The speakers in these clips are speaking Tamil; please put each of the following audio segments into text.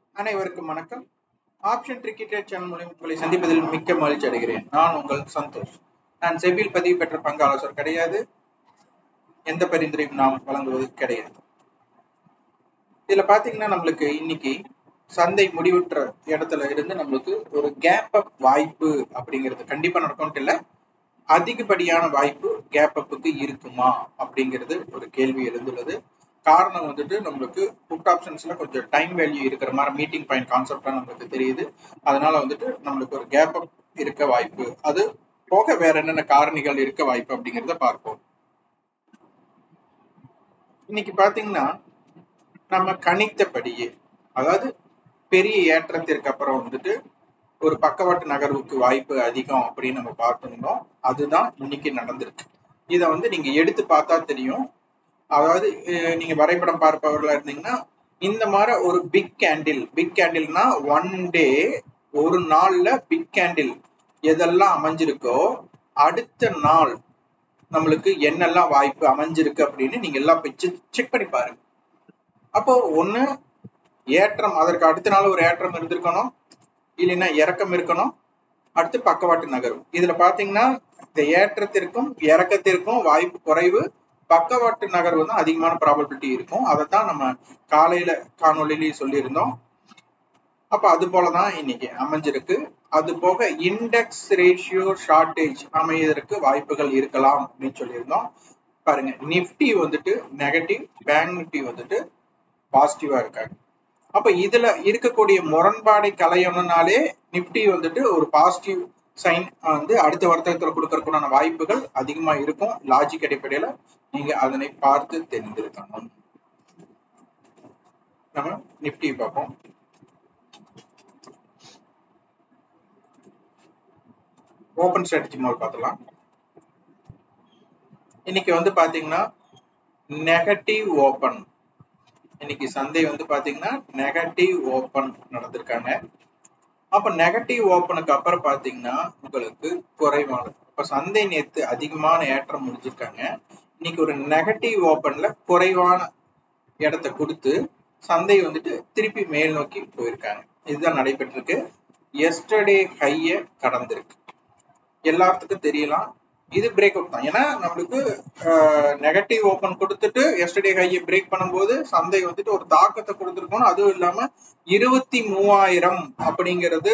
அனைவருக்கும் வணக்கம். ஆப்ஷன் ட்ரிக்கெட் சேனல் மூலம் உங்களை சந்திப்பதில் மிக்க மகிழ்ச்சி அடைகிறேன். நான் உங்கள் சந்தோஷ். நான் செபியில் பதிவு பெற்ற பங்கு ஆலோசகர் கிடையாது. எந்த பரிந்துரையும் நாம் வழங்குவது கிடையாது. இதுல பாத்தீங்கன்னா நம்மளுக்கு இன்னைக்கு சந்தை முடிவுற்ற இடத்துல இருந்து நம்மளுக்கு ஒரு கேப் அப் வாய்ப்பு அப்படிங்கிறது கண்டிப்பா நடக்கும்ட்டு இல்லை, அதிகப்படியான வாய்ப்பு கேப் அப்புக்கு இருக்குமா அப்படிங்கிறது ஒரு கேள்வி எழுந்துள்ளது. காரணம் வந்துட்டு நம்மளுக்கு புட் ஆப்ஷன்ஸ்ல கொஞ்சம் டைம் வேல்யூ இருக்கிற மாதிரி மீட்டிங் பாயிண்ட் கான்செப்டா நம்மளுக்கு தெரியுது. அதனால வந்துட்டு நம்மளுக்கு ஒரு கேப் அப் இருக்க வாய்ப்பு, அது போக வேற என்னென்ன காரணிகள் இருக்க வாய்ப்பு அப்படிங்கிறத பார்ப்போம். இன்னைக்கு பாத்தீங்கன்னா நம்ம கணித்தபடியே, அதாவது பெரிய ஏற்றத்திற்கு அப்புறம் வந்துட்டு ஒரு பக்கவாட்டு நகர்வுக்கு வாய்ப்பு அதிகம் அப்படின்னு நம்ம பார்த்துருந்தோம். அதுதான் இன்னைக்கு நடந்திருக்கு. இதை வந்து நீங்க எடுத்து பார்த்தா தெரியும். அதாவது நீங்க வரைபடம் பார்ப்பவர்களா இருந்தீங்கன்னா இந்த மாதிரி ஒரு பிக் கேண்டில்னா ஒன் டே, ஒரு நாள்ல பிக் கேண்டில் எதெல்லாம் அமைஞ்சிருக்கோ அடுத்த நாள் நம்மளுக்கு என்னெல்லாம் வாய்ப்பு அமைஞ்சிருக்கு அப்படின்னு நீங்க எல்லாம் போய் செக் பண்ணி பாருங்க. அப்போ ஒண்ணு ஏற்றம், அதற்கு அடுத்த நாள் ஒரு ஏற்றம் இருந்திருக்கணும், இல்லைன்னா இறக்கம் இருக்கணும், அடுத்து பக்கவாட்டு நகர்வு. இதுல பாத்தீங்கன்னா இந்த ஏற்றத்திற்கும் இறக்கத்திற்கும் வாய்ப்பு குறைவு, பக்கவாட்டு நகர்வு தான் அதிகமான ப்ராபபிலிட்டி இருக்கும். அதைத்தான் நம்ம காலையில காணொலியிலேயே சொல்லியிருந்தோம். அப்ப அது போலதான் இன்னைக்கு அமைஞ்சிருக்கு. அது போக இண்டெக்ஸ் ரேஷியோ ஷார்டேஜ் அமைவதற்கு வாய்ப்புகள் இருக்கலாம் அப்படின்னு சொல்லியிருந்தோம். பாருங்க, நிப்டி வந்துட்டு நெகட்டிவ், பேங்க் நிப்டி வந்துட்டு பாசிட்டிவா இருக்காங்க. அப்ப இதுல இருக்கக்கூடிய முரண்பாடை களையணும்னாலே நிப்டி வந்துட்டு ஒரு பாசிட்டிவ் சைன் வந்து அடுத்த வர்த்தகத்துல கொடுக்கறதுக்கான வாய்ப்புகள் அதிகமா இருக்கும். லாஜிக் அடிப்படையில நீங்க அதனை பார்த்து தெரிந்திருக்கணும். நம்ம நிப்டி பார்ப்போம். ஓபன் ஸ்ட்ராட்டஜி மால் பார்த்தலாம். இன்னைக்கு வந்து பாத்தீங்கன்னா நெகட்டிவ் ஓபன், இன்னைக்கு சந்தை வந்து பாத்தீங்கன்னா நெகட்டிவ் ஓபன் நடந்திருக்காங்க. அப்ப நெகட்டிவ் ஓப்பனுக்கு அப்புறம் பாத்தீங்கன்னா உங்களுக்கு குறைவானது. இப்ப சந்தை நேத்து அதிகமான ஏற்றம் முடிஞ்சிருக்காங்க. இன்னைக்கு ஒரு நெகட்டிவ் ஓப்பன்ல குறைவான இடத்தை கொடுத்து சந்தை வந்துட்டு திருப்பி மேல் நோக்கி போயிருக்காங்க. இதுதான் நடைபெற்றிருக்கு. எஸ்டர்டே ஹைய கடந்திருக்கு. எல்லாத்துக்கும் தெரியலாம் இது பிரேக் அவுட் தான். ஏன்னா நம்மளுக்கு நெகட்டிவ் ஓப்பன் கொடுத்துட்டு எஸ்டர்டே ஹையை பிரேக் பண்ணும்போது சந்தை வந்துட்டு ஒரு தாக்கத்தை கொடுத்துருக்கணும். அதுவும் இல்லாம 23,000 அப்படிங்கிறது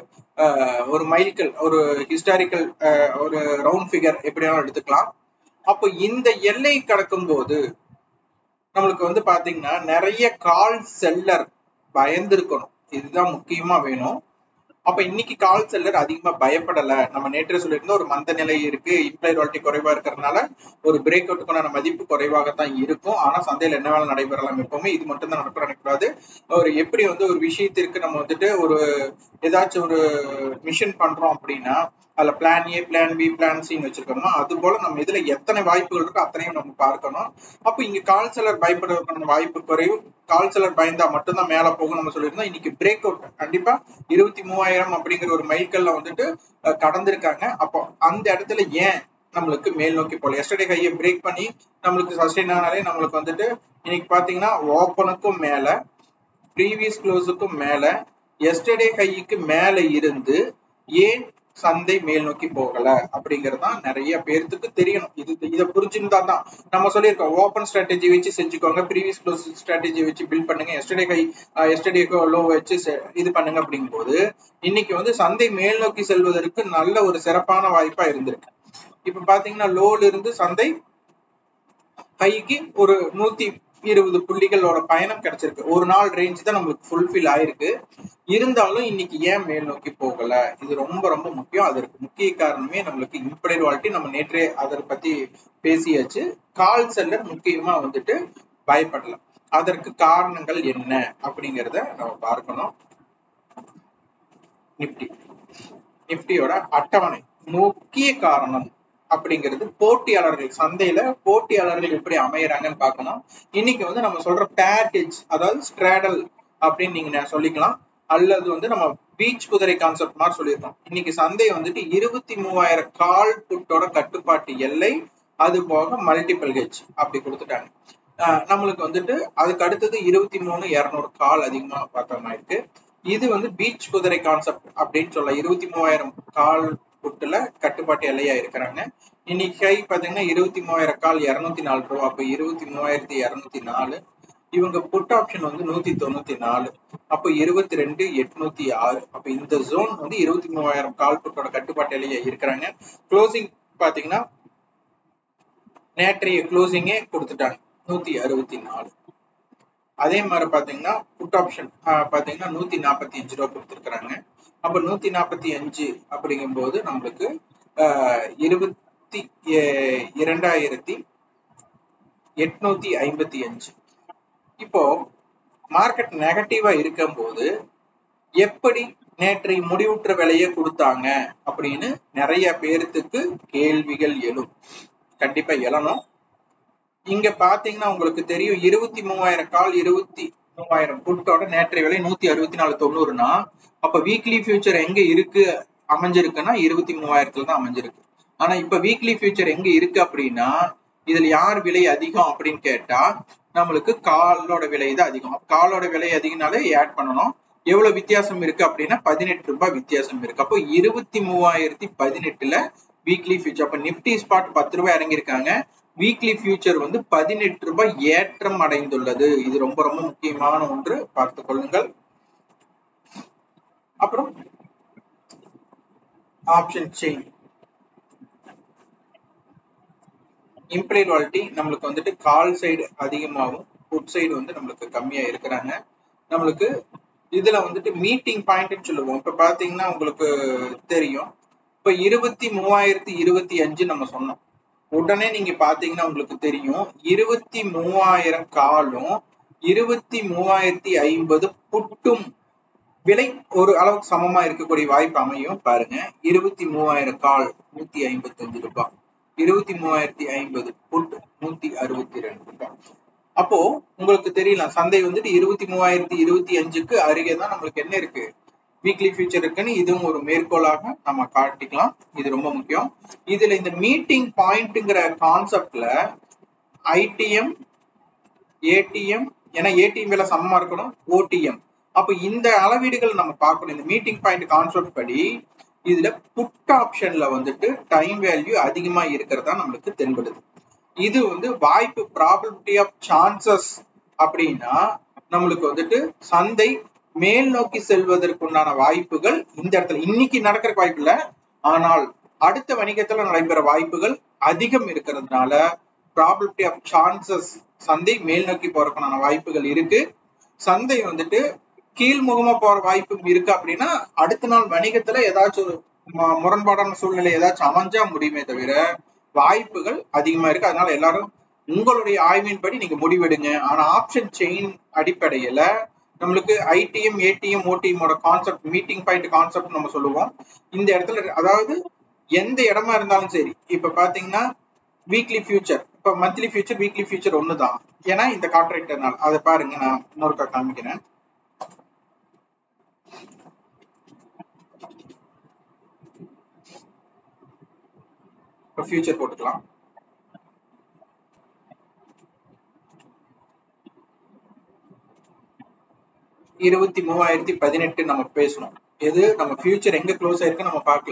ஒரு மைல்கல், ஒரு ஹிஸ்டாரிக்கல், ஒரு ரவுண்ட் ஃபிகர் எப்படியாலும் எடுத்துக்கலாம். அப்போ இந்த எல்லை கடக்கும் போது நம்மளுக்கு வந்து பாத்தீங்கன்னா நிறைய கால் செல்லர் பயந்துருக்கணும். இதுதான் முக்கியமா வேணும். அப்ப இன்னைக்கு கால் செல்லர் அதிகமா பயப்படல. நம்ம நேற்று சொல்லியிருந்தோம் ஒரு மந்த நிலை இருக்கு, இம்ப்ளைட் வாலிட்டி குறைவா இருக்கிறதுனால ஒரு பிரேக் அவுட்டுக்கான மதிப்பு குறைவாகத்தான் இருக்கும். ஆனா சந்தையில என்ன வேலை நடைபெறலாம், எப்பவுமே இது மட்டும் தான் நினைக்கூடாது. ஒரு எப்படி வந்து ஒரு விஷயத்திற்கு நம்ம வந்துட்டு ஒரு ஏதாச்சும் ஒரு மிஷன் பண்றோம் அப்படின்னா அதுல plan A, plan B, plan சின்னு வச்சிருக்கோம்னா அது போல நம்ம இதுல எத்தனை வாய்ப்புகள் இருக்கோ அத்தனையும் நம்ம பார்க்கணும். அப்ப இங்க கால் செல்லர் பயப்படுறதுக்கான வாய்ப்பு குறைவு. கால் செல்லர் பயந்தா மட்டும்தான் மேல போகும் நம்ம சொல்லியிருந்தோம். இன்னைக்கு பிரேக் அவுட் கண்டிப்பா 23,000 அப்படிங்கிற ஒரு மைல்கல்ல வந்துட்டு கடந்திருக்காங்க. அப்போ அந்த இடத்துல ஏன் நம்மளுக்கு மேல் நோக்கி போல, எஸ்டர்டே கையை பிரேக் பண்ணி நம்மளுக்கு சஸ்டெயின் ஆனாலே நம்மளுக்கு வந்துட்டு இன்னைக்கு பாத்தீங்கன்னா ஓப்பனுக்கும் மேல, ப்ரீவியஸ் க்ளோஸுக்கும் மேல, எஸ்டர்டே கைக்கு மேல இருந்து ஏன் சந்தை மேல் நோக்கி போகல அப்படிங்கறதுதான் நிறைய பேர்த்துக்கு தெரியணும். இதை புரிஞ்சுருந்தா தான் நம்ம சொல்லியிருக்கோம் ஓப்பன் ஸ்ட்ராட்டஜி வச்சு செஞ்சுக்கோங்க, ப்ரீவியஸ் க்ளோஸ் ஸ்ட்ராட்டஜி வச்சு பில்ட் பண்ணுங்க, எஸ்டர்டே லோ வச்சு இது பண்ணுங்க அப்படிங்கும் போது இன்னைக்கு வந்து சந்தை மேல் நோக்கி செல்வதற்கு நல்ல ஒரு சிறப்பான வாய்ப்பா இருந்திருக்கு. இப்ப பாத்தீங்கன்னா லோல இருந்து சந்தை ஹைக்கு ஒரு 120 புள்ளிகளோட பயணம் கிடைச்சிருக்கு. ஒரு நாள் ரேஞ்ச் தான் நம்மளுக்கு ஃபுல்ஃபில் ஆயிருக்கு. இருந்தாலும் இன்னைக்கு ஏன் மேல் நோக்கி போகல, இது ரொம்ப ரொம்ப முக்கியம். அதற்கு முக்கிய காரணமே நம்மளுக்கு இம்ப்ளைட் வாலிட்டி. நம்ம நேற்றே அதை பத்தி பேசியாச்சு. கால் செல்லர் முக்கியமா வந்துட்டு பயப்படல. அதற்கு காரணங்கள் என்ன அப்படிங்கிறத நம்ம பார்க்கணும். நிப்டியோட அட்டவணை முக்கிய காரணம் அப்படிங்கிறது போட்டியாளர்கள், சந்தையில போட்டியாளர்கள் எப்படி அமையறாங்கன்னு பார்க்கணும். இன்னைக்கு வந்து நம்ம சொல்ற பேக்கேஜ், அதாவது ஸ்ட்ராடல் அப்படின்னு நீங்க சொல்லிக்கலாம், அல்லது வந்து நம்ம பீச் குதிரை கான்செப்ட் மாதிரி சொல்லியிருக்கோம். இன்னைக்கு சந்தை வந்துட்டு 23,000 கால் புட்டோட கட்டுப்பாட்டு எல்லை, அது போக மல்டிபிள் ஹெட்ஜ் அப்படி கொடுத்துட்டாங்க. நம்மளுக்கு வந்துட்டு அதுக்கு அடுத்தது 23,200 கால் அதிகமா பார்த்த மாதிரி இருக்கு. இது வந்து பீச் குதிரை கான்செப்ட் அப்படின்னு சொல்ல 23,000 கால் புட்டுல கட்டுப்பாட்டு எல்லையா இருக்கிறாங்க. இன்னைக்கு கை பாத்தீங்கன்னா 23,000 கால் 204 ரூபா. அப்ப 23,204. இவங்க புட் ஆப்ஷன் வந்து 194. அப்ப 22,806. அப்ப இந்த ஜோன் வந்து 23,000 கால் புட்டோட கட்டுப்பாட்டு எல்லையா இருக்கிறாங்க. க்ளோசிங் பாத்தீங்கன்னா நேற்றைய க்ளோசிங்கே கொடுத்துட்டாங்க 164. அதே மாதிரி பாத்தீங்கன்னா புட் ஆப்ஷன் பாத்தீங்கன்னா 145 ரூபா கொடுத்துருக்காங்க. அப்ப 145 அப்படிங்கும் போது நம்மளுக்கு 22,855. இப்போ மார்க்கெட் நெகட்டிவா இருக்கும் போது எப்படி நேற்றை முடிவுற்ற விலையை கொடுத்தாங்க அப்படின்னு நிறைய பேர்த்துக்கு கேள்விகள் எழும். கண்டிப்பா எழணும். இங்க பாத்தீங்கன்னா உங்களுக்கு தெரியும் 23,000 கால் 23,000 புட்டோட நேற்றைய விலை 164.90. அப்ப வீக்லி ஃபியூச்சர் எங்க இருக்கு அமைஞ்சிருக்குன்னா 23,000 தான் அமைஞ்சிருக்கு. ஆனா இப்ப வீக்லி ஃபியூச்சர் எங்க இருக்கு அப்படின்னா இதுல யார் விலை அதிகம் அப்படின்னு கேட்டா நம்மளுக்கு காலோட விலை தான் அதிகம். காலோட விலை அதிகம்னாலே ஆட் பண்ணணும். எவ்வளவு வித்தியாசம் இருக்கு அப்படின்னா 18 ரூபாய் வித்தியாசம் இருக்கு. அப்போ 23,018ல வீக்லி ஃபியூச்சர். அப்ப நிப்டி ஸ்பாட் 10 ரூபாய் இறங்கியிருக்காங்க. வீக்லி ஃபியூச்சர் வந்து 18 ரூபாய் ஏற்றம் அடைந்துள்ளது. இது ரொம்ப ரொம்ப முக்கியமான ஒன்று, பார்த்துக் கொள்ளுங்கள். அப்புறம் ஆப்ஷன் செயின் இம்ப்ளைட் வாலிட்டி நம்மளுக்கு வந்துட்டு கால் சைடு அதிகமாகவும் புட் சைடு வந்து நம்மளுக்கு கம்மியா இருக்கிறாங்க. நம்மளுக்கு இதுல வந்துட்டு மீட்டிங் பாயிண்ட் சொல்லுவோம். இப்ப பாத்தீங்கன்னா உங்களுக்கு தெரியும், இப்ப 23,025 நம்ம சொன்னோம். உடனே நீங்க பாத்தீங்கன்னா உங்களுக்கு தெரியும் 23,000 காலும் 23,050 புட்டும் விலை ஒரு அளவுக்கு சமமா இருக்கக்கூடிய வாய்ப்பு அமையும். பாருங்க 23,000 கால் 155 ரூபாய், 23,050 புட் 162 ரூபாய். அப்போ உங்களுக்கு தெரியலாம் சந்தை வந்துட்டு 23,025க்கு அருகே தான் நம்மளுக்கு என்ன இருக்கு, வீக்லி ஃபியூச்சர் இருக்குன்னு. இதுவும் ஒரு மேற்கோளாக நம்ம காட்டிக்கலாம். இது ரொம்ப முக்கியம். இதுல இந்த மீட்டிங் பாயிண்ட்ங்கிற கான்செப்ட்ல ஐடிஎம் ஏடிஎம், ஏன்னா ஏடிஎம் விலை சமமா இருக்கணும், ஓடிஎம். அப்ப இந்த அளவீடுகள் நம்ம பார்க்கணும். இந்த மீட்டிங் பாயிண்ட் கான்செப்ட் படி இதுல புட் ஆப்ஷன்ல வந்துட்டு டைம் வேல்யூ அதிகமா இருக்கிறதா நம்மளுக்கு தென்படுது. இது வந்து வாய்ப்பு ப்ராபபிலிட்டி ஆஃப் சான்சஸ் அப்படின்னா நம்மளுக்கு வந்துட்டு சந்தை மேல் நோக்கி செல்வதற்குண்டான வாய்ப்புகள் இந்த இடத்துல இன்னைக்கு நடக்கிற வாய்ப்பு இல்லை, ஆனால் அடுத்த வணிகத்துல நடைபெற வாய்ப்புகள் அதிகம் இருக்கிறதுனால ப்ராபபிலிட்டி ஆஃப் சான்சஸ் சந்தை மேல் நோக்கி போறதுக்கான வாய்ப்புகள் இருக்கு. சந்தை வந்துட்டு கீழ்முகமா போற வாய்ப்பு இருக்கு அப்படின்னா அடுத்த நாள் வணிகத்துல ஏதாச்சும் ஒரு முரண்பாடான சூழ்நிலை ஏதாச்சும் அமைஞ்சா முடியுமே தவிர வாய்ப்புகள் அதிகமா இருக்கு. அதனால எல்லாரும் உங்களுடைய ஆய்வின்படி நீங்க முடிவெடுங்க. ஆனா ஆப்ஷன் செயின் அடிப்படையில நம்மளுக்கு ஐடிஎம் ஏடிஎம் ஓடிஎம்மோட கான்செப்ட், மீட்டிங் பாயிண்ட் கான்செப்ட் நம்ம சொல்லுவோம். இந்த இடத்துல அதாவது எந்த இடமா இருந்தாலும் சரி, இப்ப பாத்தீங்கன்னா வீக்லி ஃபியூச்சர், இப்ப மந்த்லி ஃபியூச்சர் வீக்லி ஃபியூச்சர் ஒண்ணுதான், ஏன்னா இந்த கான்ட்ராக்டர்னால. அதை பாருங்க, நான் இன்னொருக்கா காமிக்கிறேன். ஃபியூச்சர் போட்டுக்கலாம். இருபத்தி 23,018 நம்ம பேசணும். எது நம்ம ஃபியூச்சர் எங்க க்ளோஸ் ஆயிருக்கு நம்ம பார்க்கல.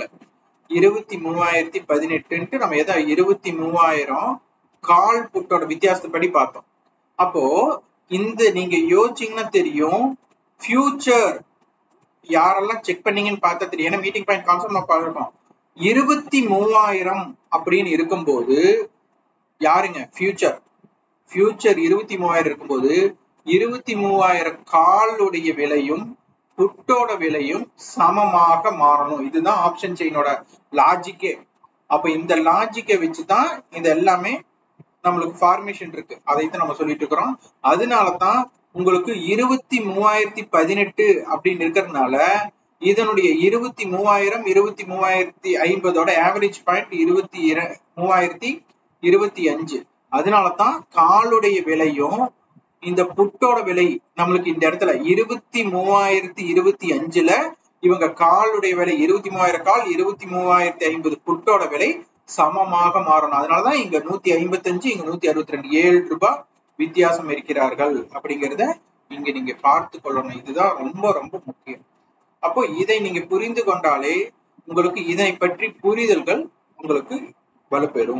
23,018 நம்ம எதா 23,000 கால் புட்டோட வித்தியாசப்படி பார்த்தோம். அப்போ இந்த நீங்க யோசிச்சீங்கன்னா தெரியும், ஃபியூச்சர் யாரெல்லாம் செக் பண்ணீங்கன்னு பார்த்தா தெரியும். ஏன்னா மீட்டிங் பாயிண்ட் கான்செப்ட் நம்ம பார்க்கணும். 23,000 அப்படின்னு இருக்கும்போது யாருங்க ஃபியூச்சர் 23,000 இருக்கும்போது 23,000 காலுடைய விலையும் புட்டோட விலையும் சமமாக மாறணும். இதுதான் ஆப்ஷன் செயினோட லாஜிக்கே. அப்ப இந்த லாஜிக்கை வச்சுதான் இந்த எல்லாமே நம்மளுக்கு ஃபார்மேஷன் இருக்கு, அதைத்தான் நம்ம சொல்லிட்டு இருக்கிறோம். அதனாலதான் உங்களுக்கு 23,018 அப்படின்னு இருக்கிறதுனால இதனுடைய 23,000 23,050 ஆவரேஜ் பாயிண்ட் 23,025. அதனாலதான் காலுடைய விலையும் இந்த புட்டோட விலை நம்மளுக்கு இந்த இடத்துல 23,025ல இவங்க காலுடைய விலை 23,000 கால் 23,050 புட்டோட விலை சமமாக மாறணும். அதனாலதான் இங்க 155 இங்க 162 7 ரூபாய் வித்தியாசம் இருக்கிறார்கள் அப்படிங்கிறத இங்க நீங்க பார்த்து கொள்ளணும். இதுதான் ரொம்ப ரொம்ப முக்கியம். அப்போ இதை நீங்க புரிந்து கொண்டாலே உங்களுக்கு இதை பற்றி புரிதல்கள் உங்களுக்கு வலுப்பெறும்.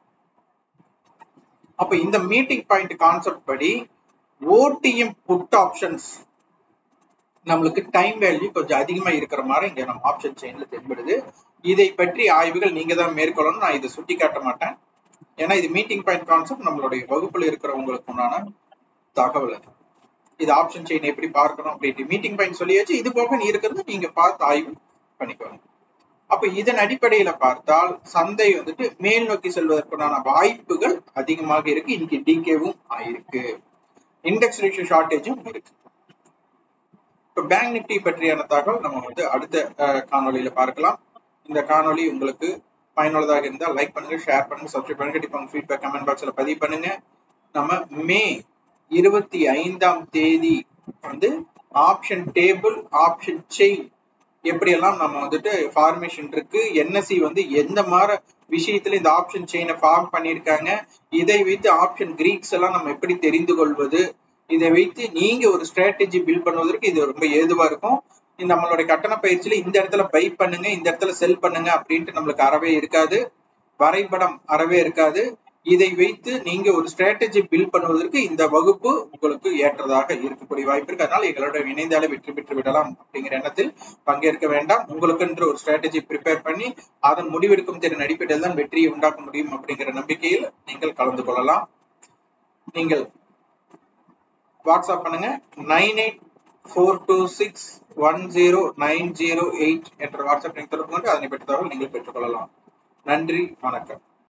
அப்ப இந்த மீட்டிங் பாயிண்ட் கான்செப்ட் படி ஓடிஎம் புட் ஆப்ஷன்ஸ் நம்மளுக்கு டைம் வேல்யூ கொஞ்சம் அதிகமா இருக்கிற மாதிரி இங்க நம்ம ஆப்ஷன் செயின்ல தென்படுது. இதை பற்றி ஆய்வுகள் நீங்க தான் மேற்கொள்ளணும். நான் இதை சுட்டி காட்ட மாட்டேன். ஏன்னா இது மீட்டிங் பாயிண்ட் கான்செப்ட் நம்மளுடைய வகுப்புல இருக்கிறவங்களுக்கு உண்டான தகவல். இது ஆப்ஷன் செயின் எப்படி பார்க்கணும் அப்படின்ட்டு மீட்டிங் பாயிண்ட் சொல்லியாச்சு. இது போக நீ இருக்கிறது நீங்க பார்த்து ஆய்வு பண்ணிக்கோங்க. அப்ப இதன் அடிப்படையில பார்த்தால் சந்தை வந்துட்டு மேல் நோக்கி செல்வதற்குண்டான வாய்ப்புகள் அதிகமாக இருக்கு. இன்னைக்கு டிகேவும் ஆயிருக்கு, இண்டெக்ஸ் ரேஷியோ ஷார்டேஜும் இருக்கு. இப்ப பேங்க் நிப்டி பற்றியான தகவல் நம்ம வந்து அடுத்த காணொலியில பார்க்கலாம். இந்த காணொலி உங்களுக்கு பயனுள்ளதாக இருந்தால் லைக் பண்ணுங்க, ஷேர் பண்ணுங்க, சப்ஸ்கிரைப் பண்ணுங்க. கண்டிப்பா உங்க ஃபீட்பேக் கமெண்ட் பாக்ஸ்ல பதிவு பண்ணுங்க. நம்ம மே 25ஆம் தேதி வந்து ஆப்ஷன் டேபிள், ஆப்ஷன் செயின் எப்படியெல்லாம் நம்ம வந்துட்டு ஃபார்மேஷன் இருக்கு, என்எஸ்சி வந்து எந்த மாதிரி விஷயத்துல இந்த ஆப்ஷன் செயினை ஃபார்ம் பண்ணியிருக்காங்க, இதை வைத்து ஆப்ஷன் கிரீக்ஸ் எல்லாம் நம்ம எப்படி தெரிந்து கொள்வது, இதை வைத்து நீங்க ஒரு ஸ்ட்ராட்டஜி பில்ட் பண்ணுவதற்கு இது ரொம்ப ஏதுவா இருக்கும். நம்மளுடைய கட்டண பயிற்சியில இந்த இடத்துல பை பண்ணுங்க, இந்த இடத்துல செல் பண்ணுங்க அப்படின்ட்டு நம்மளுக்கு அறவே இருக்காது, வரைபடம் அறவே இருக்காது. இதை வைத்து நீங்க ஒரு ஸ்ட்ராட்டஜி பில்ட் பண்ணுவதற்கு இந்த வகுப்பு உங்களுக்கு ஏற்றதாக இருக்கக்கூடிய வாய்ப்பு இருக்கு. அதனால எங்களோட இணைந்தாலே வெற்றி பெற்று விடலாம் அப்படிங்கிற எண்ணத்தில் பங்கேற்க வேண்டாம். உங்களுக்கு என்று ஒரு ஸ்ட்ராட்டஜி ப்ரிப்பேர் பண்ணி அதன் முடிவெடுக்கும் திறன் அடிப்படையில் தான் வெற்றியை உண்டாக்க முடியும் அப்படிங்கிற நம்பிக்கையில் நீங்கள் கலந்து கொள்ளலாம். நீங்கள் வாட்ஸ்அப் பண்ணுங்க 9842610908 என்ற வாட்ஸ்அப் தொடர்பு கொண்டு அதனை பெற்ற தகவல் நீங்கள் பெற்றுக்கொள்ளலாம். நன்றி, வணக்கம்.